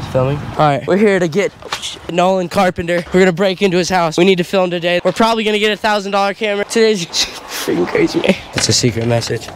Filming? Alright, we're here to get Nolan Carpenter. We're gonna break into his house. We need to film today. We're probably gonna get a $1,000 camera. Today's freaking crazy, man. It's a secret message.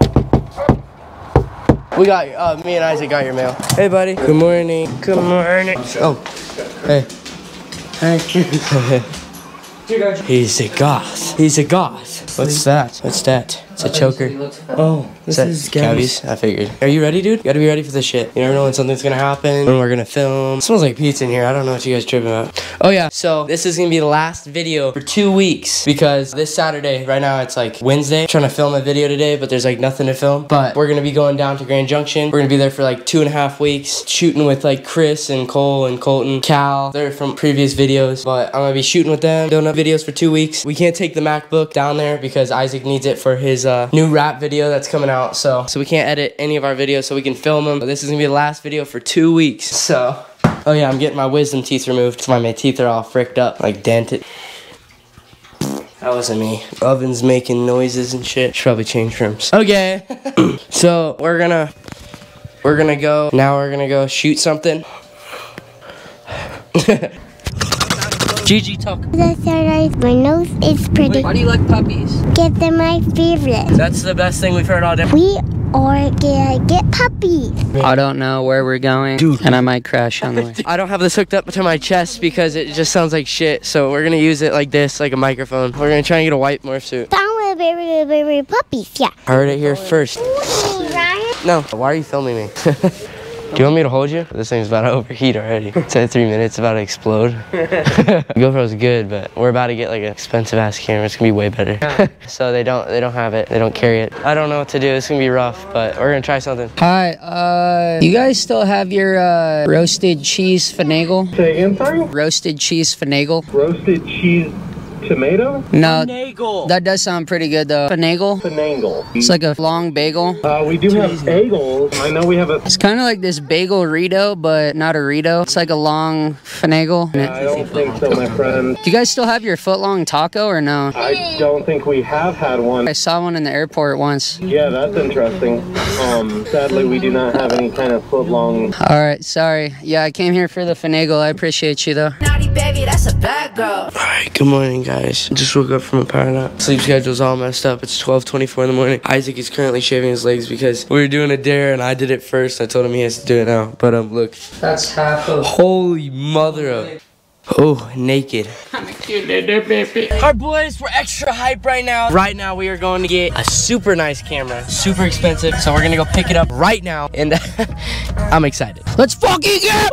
We got, me and Isaac got your mail. Hey, buddy. Good morning. Good morning. Oh, hey. Hey. He's a goth. He's a goth. What's that? What's that? It's a choker. Oh, this is cavies. I figured. Are you ready, dude? You gotta be ready for this shit. You never know when something's gonna happen, when we're gonna film. It smells like pizza in here. I don't know what you guys tripping about. Oh yeah, so this is gonna be the last video for 2 weeks because this Saturday, right now it's like Wednesday. I'm trying to film a video today, but there's like nothing to film. But we're gonna be going down to Grand Junction. We're gonna be there for like 2.5 weeks, shooting with like Chris and Cole and Colton, Cal. They're from previous videos, but I'm gonna be shooting with them, doing up videos for 2 weeks. We can't take the MacBook down there because Isaac needs it for his new rap video that's coming out. So we can't edit any of our videos so we can film them. But this is gonna be the last video for 2 weeks. So, oh yeah, I'm getting my wisdom teeth removed. That's why my teeth are all fricked up, like dented. That wasn't me. Oven's making noises and shit. Should probably change rooms. Okay. So we're gonna go. Now we're gonna go shoot something. Gigi, talk. That's so nice. My nose is pretty. Why do you like puppies? Because they're my favorite. That's the best thing we've heard all day. We are gonna get puppies. I don't know where we're going, dude, and I might crash on the way. I don't have this hooked up to my chest because it just sounds like shit. So we're gonna use it like this, like a microphone. We're gonna try and get a white morph suit. Found baby puppies, yeah. Heard it here first. Ryan? No, why are you filming me? Do you want me to hold you? This thing's about to overheat already. It's at 3 minutes, about to explode. GoPro's good, but we're about to get like an expensive ass camera. It's gonna be way better. So they don't have it. They don't carry it. I don't know what to do. It's gonna be rough, but we're gonna try something. Hi, you guys still have your roasted cheese finagle? Say again, sorry? Roasted cheese finagle? Roasted cheese tomato? No, Finagle. that does sound pretty good though. Finagle? Finagle. It's like a long bagel. We do have bagels. I know we have a... It's kind of like this bagel Rito, but not a Rito. It's like a long finagle. I don't think so, my friend. Do you guys still have your foot-long taco or no? I don't think we have had one. I saw one in the airport once. Yeah, that's interesting. Sadly, we do not have any kind of foot-long... Alright, sorry. Yeah, I came here for the finagle. I appreciate you though. Naughty baby, that's a bad girl. Alright, good morning, guys. Just woke up from a power nap. Sleep schedule's all messed up. It's 12:24 in the morning. Isaac is currently shaving his legs because we were doing a dare and I did it first. I told him he has to do it now. But look. That's half of... Holy mother of... Oh, naked. I'm a cute little baby. Alright, boys, we're extra hype right now. Right now, we are going to get a super nice camera. Super expensive. So we're gonna go pick it up right now. And I'm excited. Let's fucking get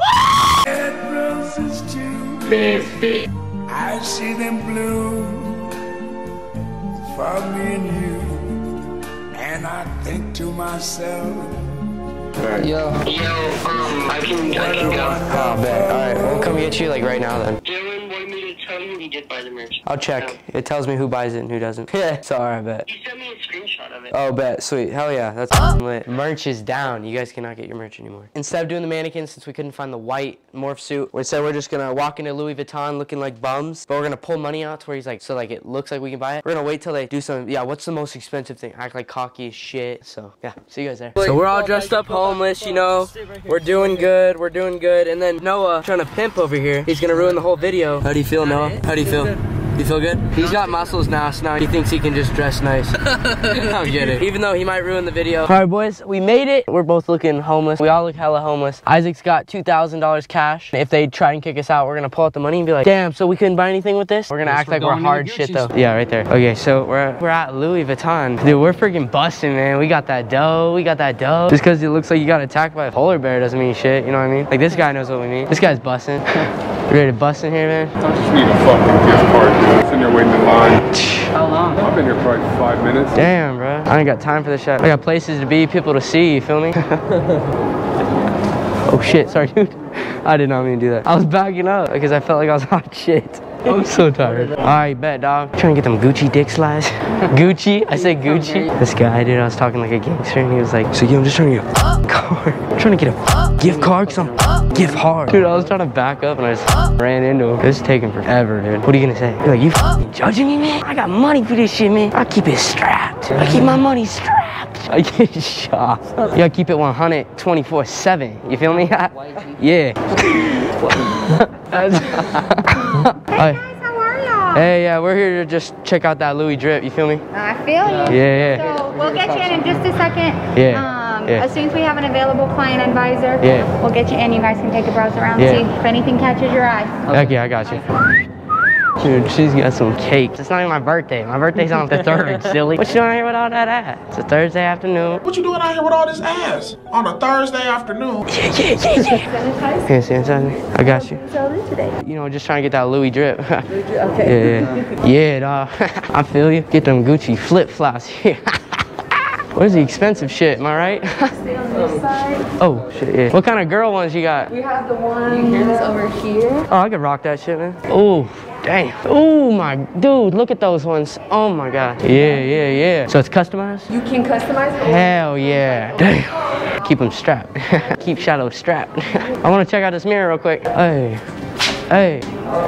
baby. I see them bloom for me and you, and I think to myself, Yo, I can go. Oh, bet. Alright, we'll come get you like right now then. Dylan wanted me to tell you he did buy the merch. I'll check. It tells me who buys it and who doesn't. Yeah, sorry, I bet. He sent me a screenshot of it. Oh, bet. Sweet. Hell yeah. That's lit. Merch is down. You guys cannot get your merch anymore. Instead of doing the mannequin, since we couldn't find the white morph suit, we said we're just gonna walk into Louis Vuitton looking like bums, but we're gonna pull money out to where he's like, so like it looks like we can buy it. We're gonna wait till they do something. Yeah, what's the most expensive thing? Act like cocky as shit. So yeah, see you guys there. So we're all dressed up homeless, you know. We're doing good. We're doing good. And then Noah trying to pimp over here. He's gonna ruin the whole video. How do you feel, Noah? How do you feel? You feel good? He's got muscles now, so now he thinks he can just dress nice. I'm kidding. Even though he might ruin the video. All right, boys, we made it. We're both looking homeless. We all look hella homeless. Isaac's got $2,000 cash. If they try and kick us out, we're gonna pull out the money and be like, damn, so we couldn't buy anything with this? We're gonna act like we're hard shit though. Yeah, right there. Okay, so we're at Louis Vuitton. Dude, we're freaking busting, man. We got that dough. We got that dough. Just because it looks like you got attacked by a polar bear doesn't mean shit, you know what I mean? Like, this guy knows what we mean. This guy's busting. You ready to bust in here, man? I just need a fucking gift card, dude. Sitting there waiting in line. How long? I've been here probably 5 minutes. Damn, bro. I ain't got time for this shit. I got places to be, people to see, you feel me? Oh shit, sorry, dude. I did not mean to do that. I was backing up because I felt like I was hot shit. I'm so tired. Alright, bet, dog. Trying to get them Gucci dick slides. Gucci? I said Gucci. This guy, dude, I was talking like a gangster and he was like, so yeah, I'm just trying to get a card. I'm trying to get a gift card because I'm gift hard. Dude, I was trying to back up and I just ran into him. It's taking forever, dude. What are you gonna say? You're like, you f***ing judging me, man? I got money for this shit, man. I keep it strapped. I keep my money strapped. I get shot. You gotta keep it 100 24/7. You feel me? Yeah. Hey guys, how are y'all? Hey, yeah, we're here to just check out that Louis drip. You feel me? I feel you. Yeah. So we'll get you in just a second. Yeah. As soon as we have an available client advisor, we'll get you in. You guys can take a browse around, see if anything catches your eye. Okay, I got you. Dude, she's got some cake. It's not even my birthday. My birthday's on the 3rd, silly. What you doing out here with all that ass? It's a Thursday afternoon. What you doing out here with all this ass? On a Thursday afternoon? Yeah. Yeah, sanitize me. I got you. You know, just trying to get that Louis drip. Okay. Yeah, dawg. I feel you. Get them Gucci flip-flops here. Where's the expensive shit, am I right? Stay on this side. Oh, shit, yeah. What kind of girl ones you got? We have the one over here. Oh, I could rock that shit, man. Oh, damn. Oh, my, dude, look at those ones. Oh, my God. Yeah. So it's customized? You can customize it. Hell yeah. Damn. Keep them strapped. Keep Shadow strapped. I want to check out this mirror real quick. Hey.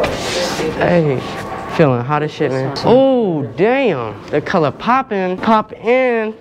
Feeling hot as shit, man. Oh, damn. The color popping. Pop in.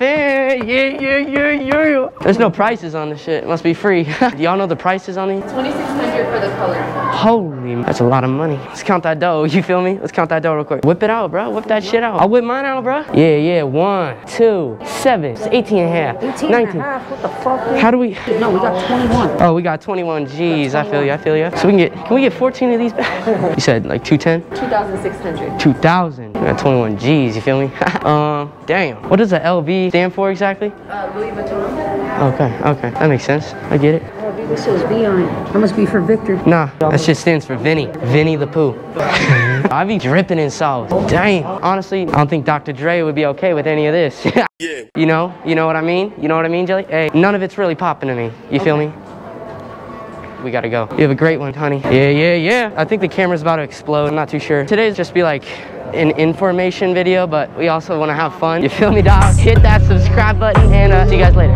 Yeah. There's no prices on this shit. It must be free. Do y'all know the prices on these? $2,600 for the color. Holy, that's a lot of money. Let's count that dough, you feel me? Let's count that dough real quick. Whip it out, bro. Whip that shit out. I'll whip mine out, bro. Yeah. 1, 2, 7. It's 18 and a half. 19. What the fuck? How do we? No, we got 21. Oh, we got 21. Jeez, I feel you. So can we get 14 of these back? You said like 210? 2,600. 2,000. We got 21 G's, you feel me? Damn. What does the LV stand for exactly? Louis Vuitton. Okay. That makes sense. I get it. Oh, dude, this says V on it. That must be for Victor. Nah, that shit stands for Vinny. Vinny the Pooh. I be dripping in sauce. Dang. Honestly, I don't think Dr. Dre would be okay with any of this. Yeah. You know what I mean? You know what I mean, Jelly? Hey, none of it's really popping to me. You feel me? We gotta go. You have a great one, honey. Yeah. I think the camera's about to explode. I'm not too sure. Today's just be like an information video, but we also want to have fun. You feel me, dog? Hit that subscribe button and see you guys later.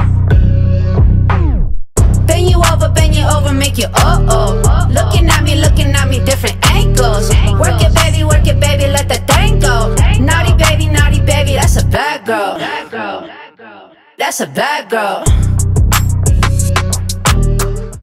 Bend you over, make you looking at me, different angles. Work it, baby, let the thing go. Naughty baby, that's a bad girl. That's a bad girl.